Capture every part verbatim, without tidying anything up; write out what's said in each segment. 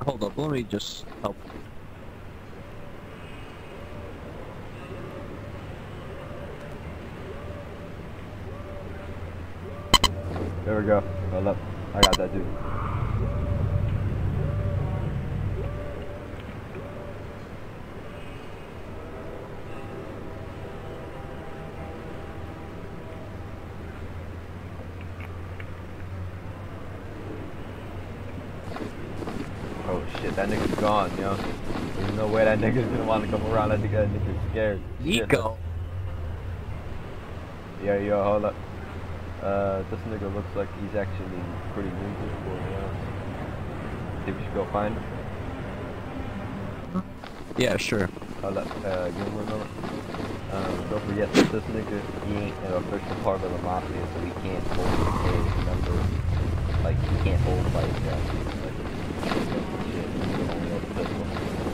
Hold up, let me just help. There we go. Hold up. I got that dude. Oh shit, that nigga's gone, yo. There's no way that nigga's gonna want to come around. I think that nigga's scared. Nico! Yo, yo, hold up. Uh, this nigga looks like he's actually pretty dangerous for me, honest. Think we should go find him? Yeah, sure. Hold up, uh, give him a moment. Um, don't forget that this nigga, he ain't an official part of the mafia, so he can't hold a number. Like, he can't hold, like, uh, like, shit, he can only hold a pistol.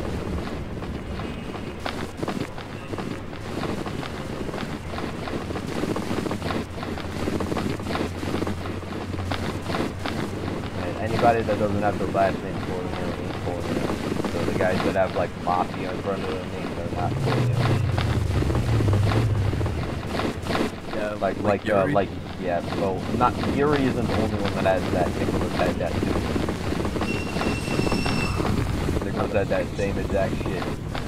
Anybody that doesn't have their last name for them ain't for them. So the guys that have like mafia in front of their name, they're not for them. Yeah, like like like uh, Yuri? like yeah. So not Yuri isn't the only one that has that. Nicholas had that too. Nicholas had that same exact shit.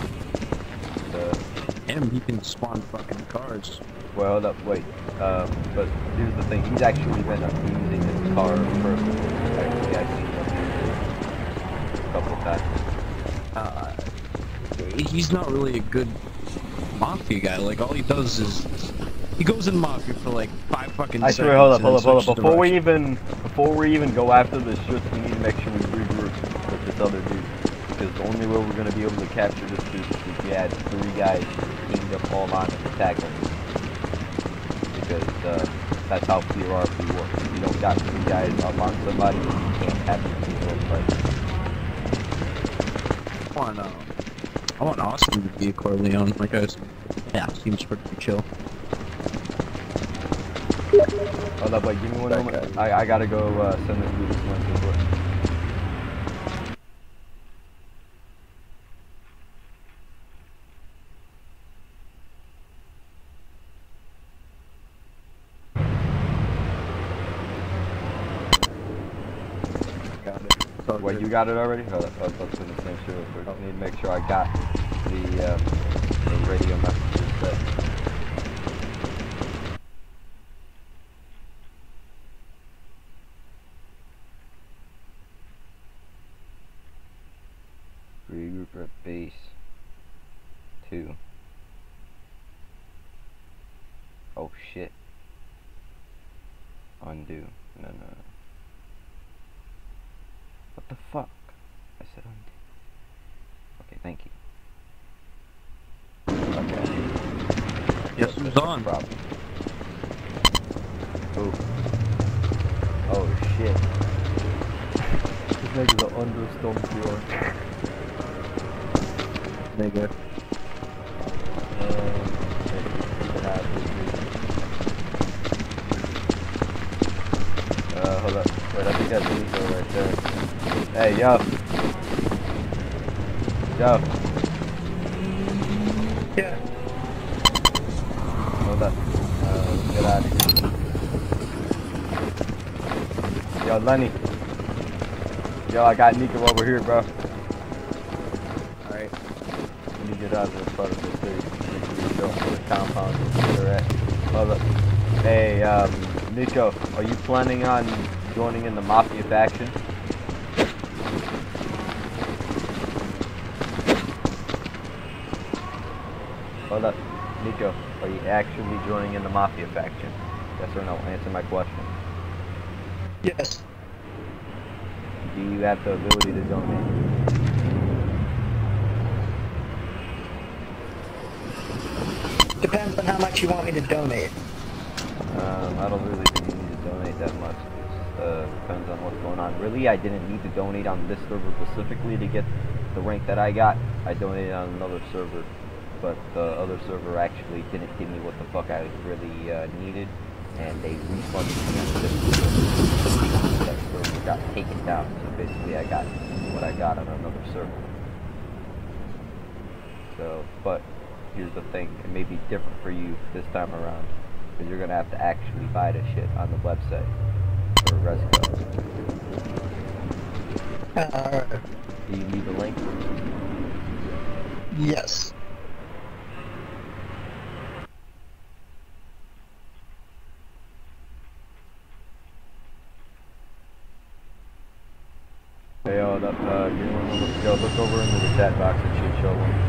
So, Him, he can spawn fucking cars. well, hold up, wait. Um, but here's the thing. He's actually been abusing his car personally. Actually, I've seen him a couple of times. Uh, he's not really a good mafia guy. Like, all he does is he goes in mafia for like five fucking I seconds. swear, hold up, and hold up, then hold up. switches Before we direction. even, before we even go after this shit, we need to make sure we regroup with this other dude. Because the only way we're gonna be able to capture this dude is if we had three guys teamed up all on and attack him. Because uh, that's how P R P works. If you don't got three guys up on somebody, you can't have them in your fight. I want, uh, I want Austin to be a Corleone. Like, guys, yeah, seems pretty chill. Hold up, wait, give me one moment. I, I gotta go uh, send this dude this link real quick. Got it. So Wait, you got it already? Hold up, let's, let's do the same shit real quick. I need to make sure I got the, uh, the radio messages set. Regroup at base two. Oh shit. Undo. No, no, no. What the fuck? I said undo. Okay, thank you. Okay. Yes, who's on? Problem. Ooh. Oh shit. This nigga's an understone pure. Nigga. Uh, hold up. Wait, I think that's Nico right there. Hey, yo. Yo. Yeah. Hold up. Uh, let's get out of here. Yo, Lenny. Yo, I got Nico over here, bro. Alright. Let me get out of this part of the city. Make sure you show them the compound where they're at. Hold up. Hey, um, Nico, are you planning on joining in the Mafia faction? Hold up. Nico, are you actually joining in the Mafia faction? Yes or no? Answer my question. Yes. Do you have the ability to donate? Depends on how much you want me to donate. Um, I don't really think you need to donate that much. It uh, depends on what's going on. Really, I didn't need to donate on this server specifically to get the rank that I got. I donated on another server, but the other server actually didn't give me what the fuck I really uh, needed, and they refunded me on this server. server got taken down. So basically, I got what I got on another server. So, but here's the thing: it may be different for you this time around, because you're gonna have to actually buy the shit on the website for Resco. Uh, Do you need the link? yes. Hey, yo, that, uh, you wanna look, yo, look over into the chat box and shit show one.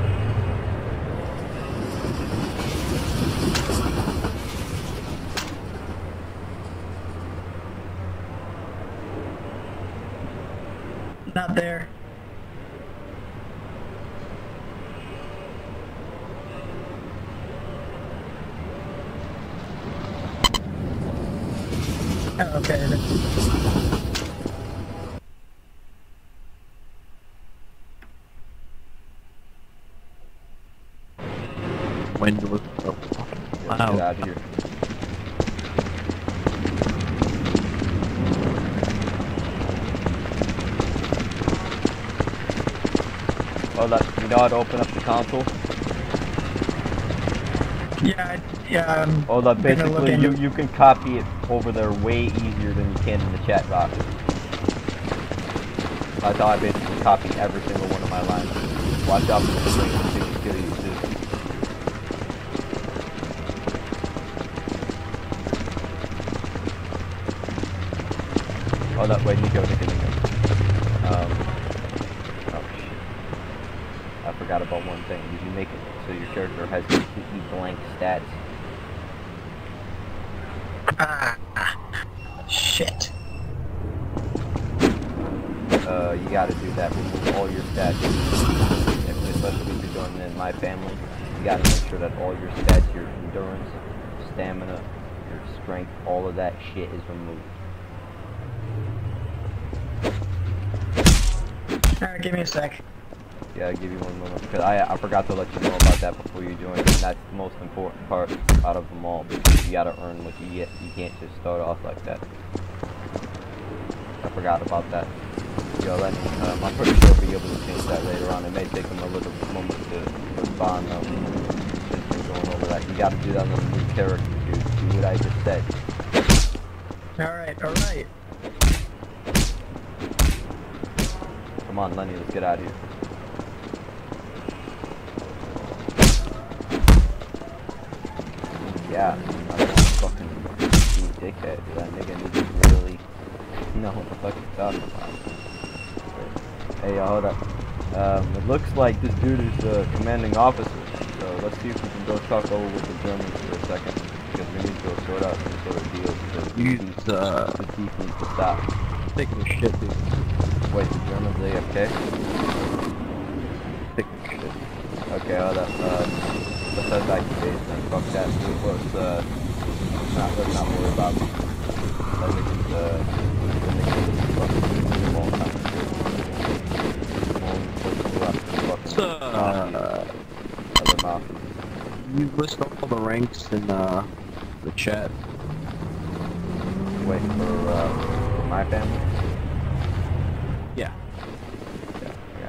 Not there. Oh, okay. When do it? Oh. Yo, Wow. get out of here. Oh, that, you know how to open up the console? Yeah, yeah. I'm Oh, that gonna look basically you, into- you can copy it over there way easier than you can in the chat box. That's how I basically copy every single one of my lines. Watch out for the screen so you can kill you too. Oh, that way, Nico, Nico, Nico. Um, oh shit. I forgot about one thing. Did you make it so your character has completely blank stats? Ah, shit. Uh, you gotta do that. Remove all your stats. If, especially if you're joining in my family, you gotta make sure that all your stats, your endurance, stamina, your strength, all of that shit is removed. Alright, give me a sec. Yeah, I'll give you one moment, because I, I forgot to let you know about that before you joined, and that's the most important part out of them all, because you gotta earn what you get. You can't just start off like that. I forgot about that. Yo, Lenny, um, I'm pretty sure I'll be able to change that later on. It may take them a little moment to respond, though. Just been going over that. You gotta do that on the new character, dude. Do what I just said. Alright, alright. Come on, Lenny, let's get out of here. Yeah, I don't fucking be a dickhead. That nigga needs to really know what the fuck he's talking about. Hey, yo, hold up. Um, it looks like this dude is the commanding officer, so let's see if we can go talk over with the Germans for a second, because we need to go sort out some sort of deal, because the Use, thief, uh, the thief needs to stop. Taking a shit, dude. Wait, the Germans A F K? Taking a shit. Okay, hold up. Uh, let's head back to base then. Fuck that. Let's, uh, not, let's not worry about it. Let me just, uh, let me just fucking long time. What's, uh, Other mafia. you list all the ranks in, uh, the chat. Wait, for, uh, for my family? Yeah. Yeah, yeah.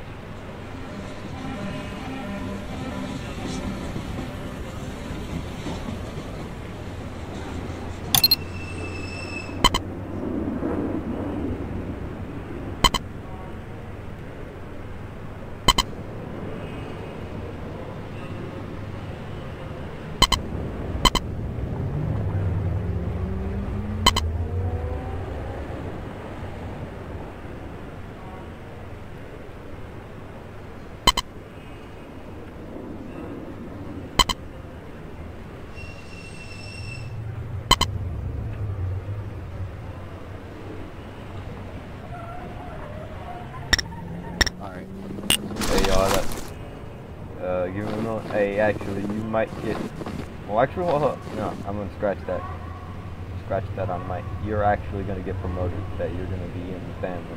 Alright. Hey, y'all, that, uh, give me a minute. Hey, actually, you might get, well, actually, hold up. No, I'm gonna scratch that. Scratch that on my, you're actually gonna get promoted, that you're gonna be in the family.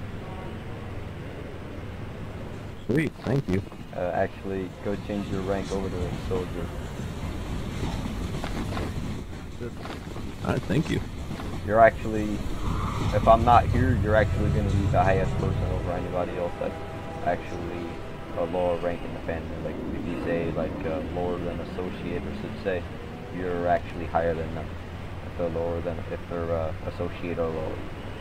Sweet, thank you. Uh, actually, go change your rank over to soldier. Alright, thank you. You're actually, if I'm not here, you're actually going to be the highest person over anybody else that's actually a lower rank in the family. Like if you say like uh, lower than associate, or should say, you're actually higher than them. If they're lower than, if they're uh, associate or lower.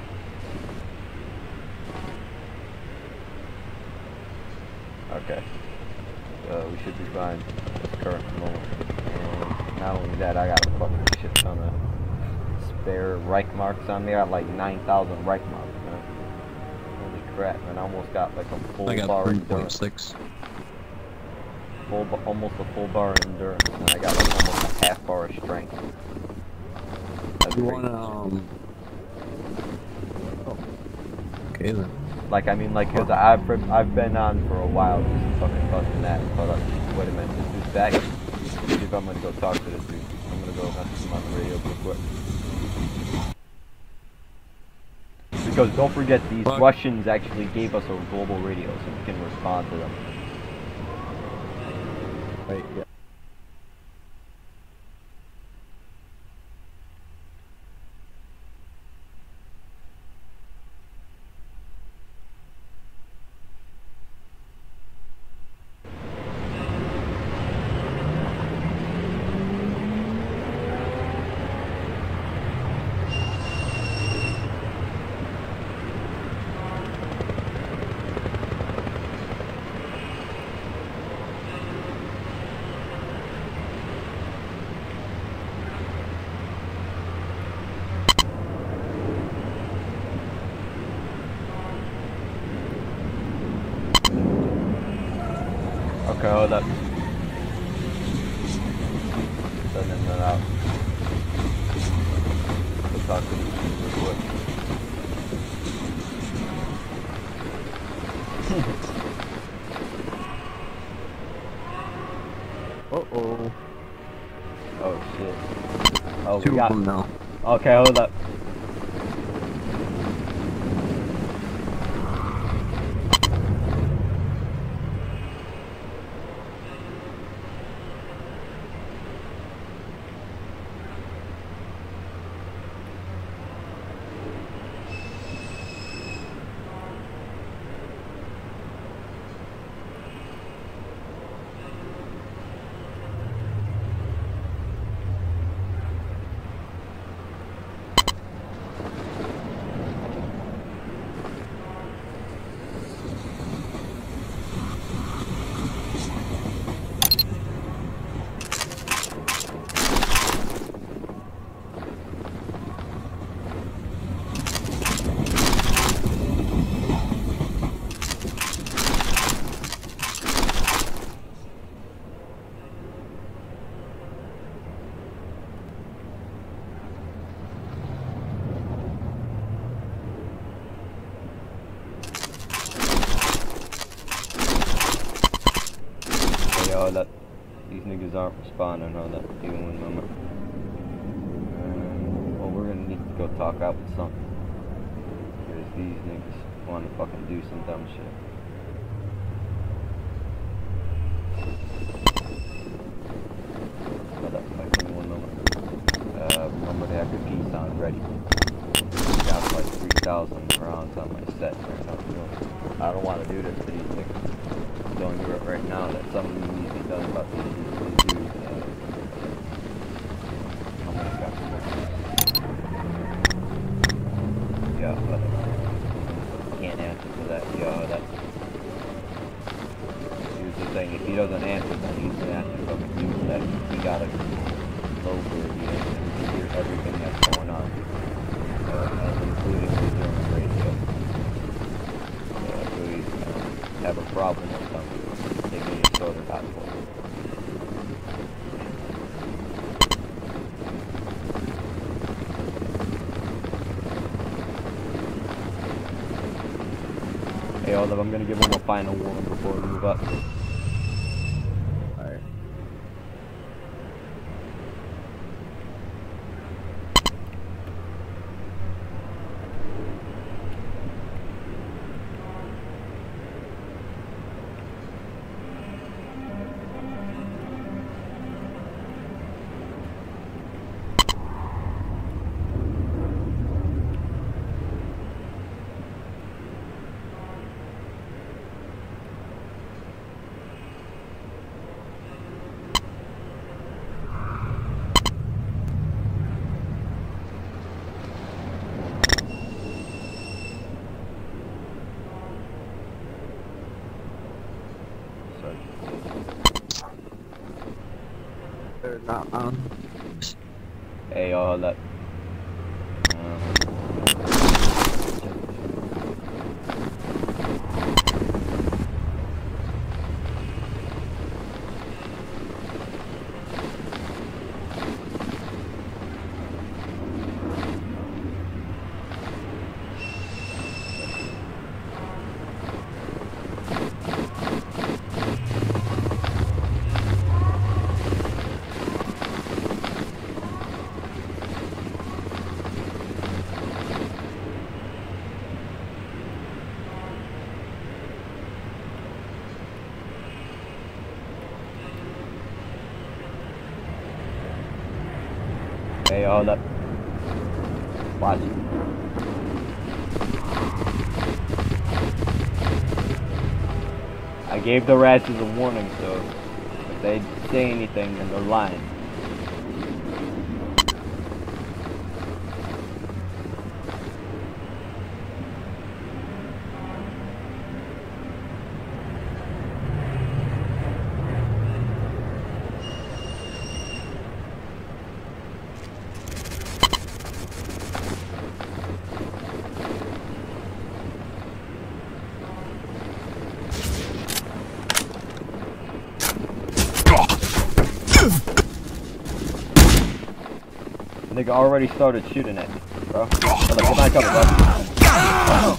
Okay. Uh, we should be fine at this current moment. And not only that, I got a fucking shit ton of spare Reich marks on there. I got like nine thousand Reich marks, man. Holy crap, man. I almost got like a full I got bar three endurance. point six. Full, almost a full bar endurance. And I got like almost a half bar of strength. That's You crazy. wanna, um... Oh. Okay then. Like, I mean, like, cause I've, I've been on for a while just fucking busting that. Hold up. Wait a minute. This dude's back. See if I'm gonna go talk to this dude. I'm gonna go message him on the radio real quick. Because don't forget, these Fuck. Russians actually gave us a global radio so we can respond to them. Right, yeah. Okay, hold up. Sending that out. We'll talk to these people real quick. Uh-oh. Oh shit. Oh, Two we got. of them now. Okay, hold up. Hold up. These niggas aren't responding, hold up. Give me one moment. Um, well, we're gonna need to go talk out with something. Because these niggas wanna fucking do some dumb shit. Hold up, like, give me one moment. Uh, remember to have your piece on ready. Got like three thousand rounds on my set right now. I don't wanna do this to these niggas. I'm telling you right now that something needs to be done about these, these dudes. Uh, oh my god. Yeah, but can't answer for that. Yeah, that's. He was just saying if he doesn't answer, then he's gonna have to fucking do that. He gotta go for it, yeah, and hear everything that's going on, uh, including the German radio. Uh, so he's gonna have a problem with something. They get it sorted out for him. Hey, hold up, I'm gonna give him a final warning before we move up. Alright. Or not on. Hey, y'all, hold up. Um, Hey, hold up. Watch it. I gave the rats a warning, so if they say anything, then they're lying. Nigga already started shooting at me, bro. Hold up, get my cover, bro.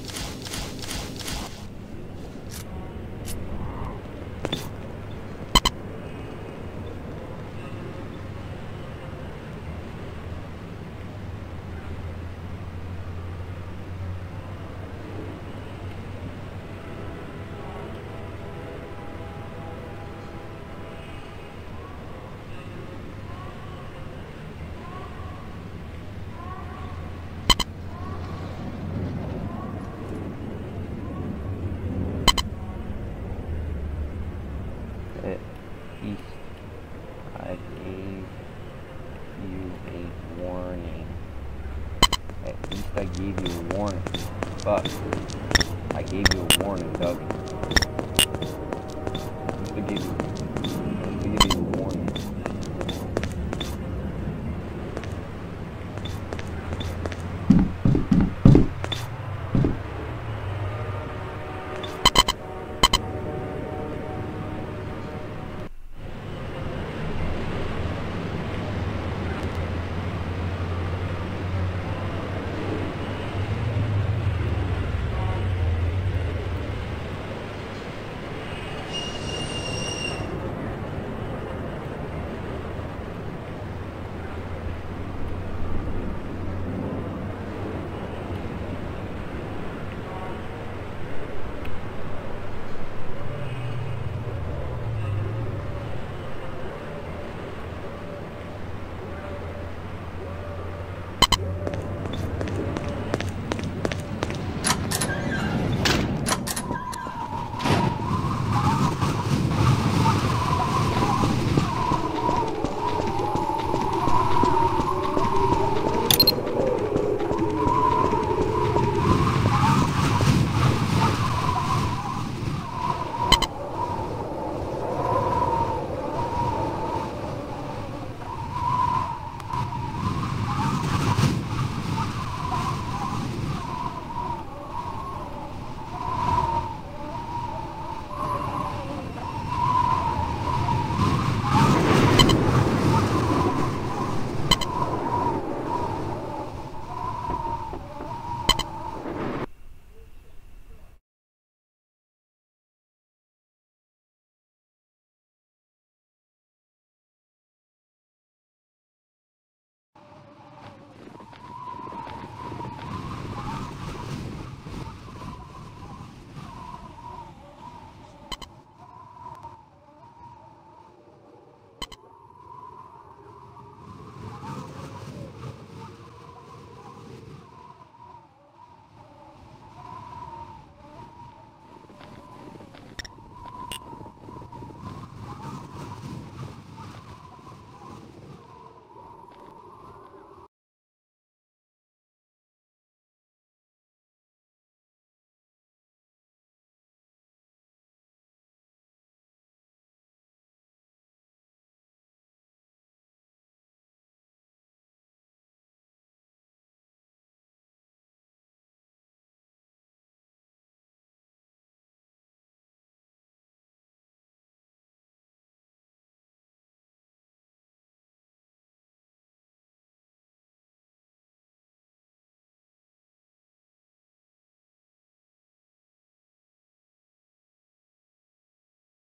At East, I gave you a warning. At least I gave you a warning. Fuck. I gave you a warning, Doug.